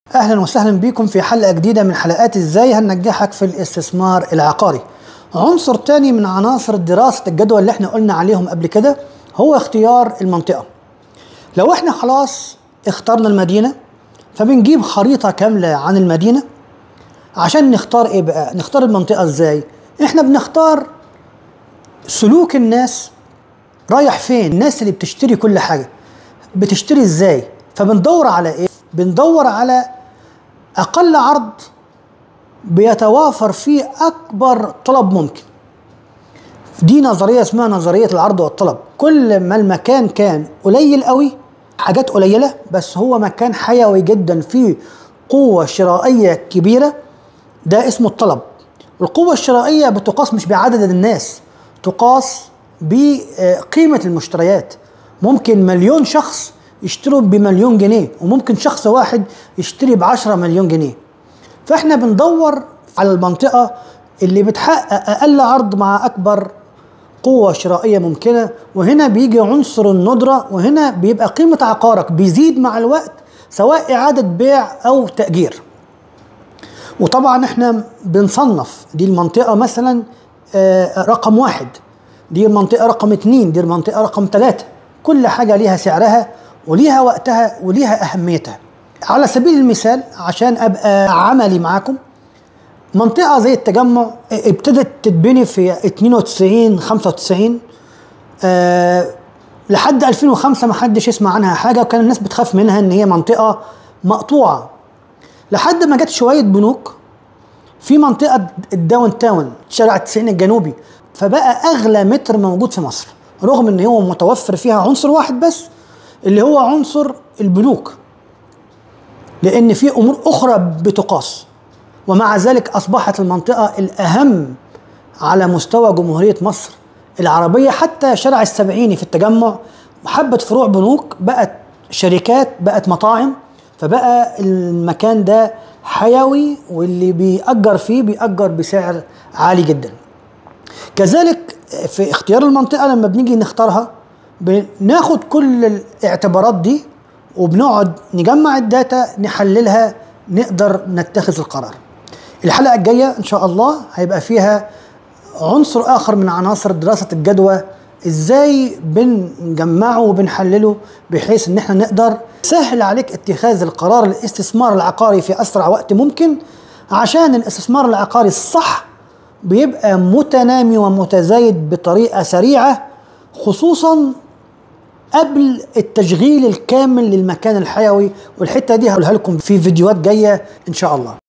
اهلا وسهلا بكم في حلقة جديدة من حلقات ازاي هننجحك في الاستثمار العقاري. عنصر تاني من عناصر دراسة الجدوى اللي احنا قلنا عليهم قبل كده هو اختيار المنطقة. لو احنا خلاص اخترنا المدينة فبنجيب خريطة كاملة عن المدينة عشان نختار ايه بقى؟ نختار المنطقة ازاي؟ احنا بنختار سلوك الناس رايح فين، الناس اللي بتشتري كل حاجة بتشتري ازاي؟ فبندور على ايه؟ بندور على أقل عرض بيتوافر فيه أكبر طلب ممكن. دي نظرية اسمها نظرية العرض والطلب. كل ما المكان كان قليل قوي، حاجات قليلة بس هو مكان حيوي جدا فيه قوة شرائية كبيرة، ده اسمه الطلب. والقوة الشرائية بتقاس مش بعدد الناس، تقاس بقيمة المشتريات. ممكن مليون شخص يشتروا بمليون جنيه، وممكن شخص واحد يشتري ب10 مليون جنيه. فاحنا بندور على المنطقة اللي بتحقق أقل عرض مع أكبر قوة شرائية ممكنة، وهنا بيجي عنصر الندرة، وهنا بيبقى قيمة عقارك بيزيد مع الوقت سواء إعادة بيع أو تأجير. وطبعا احنا بنصنف دي المنطقة مثلا رقم 1، دي المنطقة رقم 2، دي المنطقة رقم 3. كل حاجة ليها سعرها وليها وقتها وليها أهميتها. على سبيل المثال عشان أبقى عملي معاكم، منطقة زي التجمع ابتدت تتبني في 92 95 لحد 2005 ما حدش يسمع عنها حاجة، وكان الناس بتخاف منها ان هي منطقة مقطوعة، لحد ما جت شوية بنوك في منطقة الداون تاون شارع 90 الجنوبي، فبقى أغلى متر موجود في مصر، رغم ان هو متوفر فيها عنصر واحد بس اللي هو عنصر البنوك، لأن في أمور أخرى بتقاس. ومع ذلك أصبحت المنطقة الأهم على مستوى جمهورية مصر العربية. حتى شارع السبعيني في التجمع حبة فروع بنوك، بقت شركات، بقت مطاعم، فبقى المكان ده حيوي، واللي بيأجر فيه بيأجر بسعر عالي جدا. كذلك في اختيار المنطقة لما بنيجي نختارها بناخد كل الاعتبارات دي وبنقعد نجمع الداتا نحللها، نقدر نتخذ القرار. الحلقة الجاية إن شاء الله هيبقى فيها عنصر آخر من عناصر دراسة الجدوى، إزاي بنجمعه وبنحلله بحيث إن احنا نقدر سهل عليك اتخاذ القرار الاستثمار العقاري في أسرع وقت ممكن، عشان الاستثمار العقاري الصح بيبقى متنامي ومتزايد بطريقة سريعة، خصوصا قبل التشغيل الكامل للمكان الحيوي. والحتة دي هقولها لكم في فيديوهات جاية إن شاء الله.